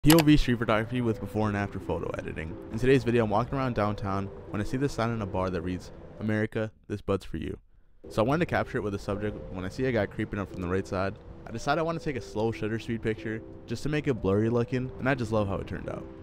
POV street photography with before and after photo editing. In today's video, I'm walking around downtown when I see this sign in a bar that reads, "America, this bud's for you." So I wanted to capture it with a subject. When I see a guy creeping up from the right side, I decided I want to take a slow shutter speed picture just to make it blurry looking, and I just love how it turned out.